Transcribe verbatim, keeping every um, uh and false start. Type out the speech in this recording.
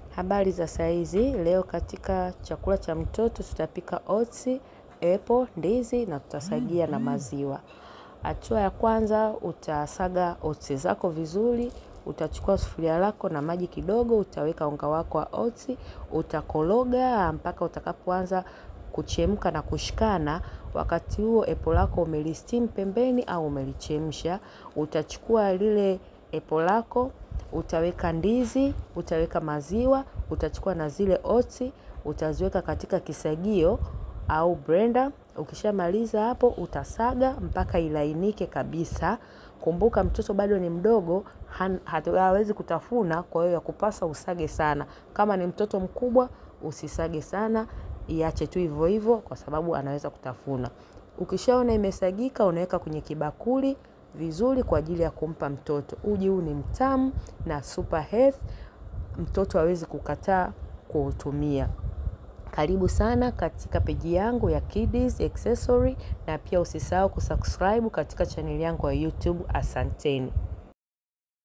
Habari za saizi, leo katika chakula cha mtoto tutapika oats, apple, ndizi na tutasagia na maziwa. Hatua ya kwanza utasaga oats zako vizuri, utachukua sufuria lako na maji kidogo, utaweka unga wako wa oats, utakologa mpaka utakapoanza kuchemka na kushikana. Wakati huo apple lako umelisteam pembeni au umelichemsha. Utachukua lile apple lako, utaweka ndizi, utaweka maziwa, utachukua na zile oats, utaziweka katika kisagio au blender. Ukishamaliza hapo utasaga mpaka ilainike kabisa. Kumbuka mtoto bado ni mdogo, hawezi kutafuna, kwa hiyo yakupasa usage sana. Kama ni mtoto mkubwa usisage sana, iache tu hivyo hivyo kwa sababu anaweza kutafuna. Ukishaona imesagika unaweka kwenye kibakuli vizuri kwa ajili ya kumpa mtoto. Uji huu ni mtamu na super health, mtoto hawezi kukataa kuutumia. Karibu sana katika peji yangu ya Kiddies Accessory, na pia usisahau kusubscribe katika channel yangu ya YouTube. Asanteni.